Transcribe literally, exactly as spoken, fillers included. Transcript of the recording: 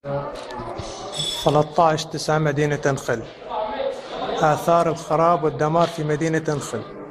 ثلاثة عشر تسعة مدينة انخل. آثار الخراب والدمار في مدينة انخل.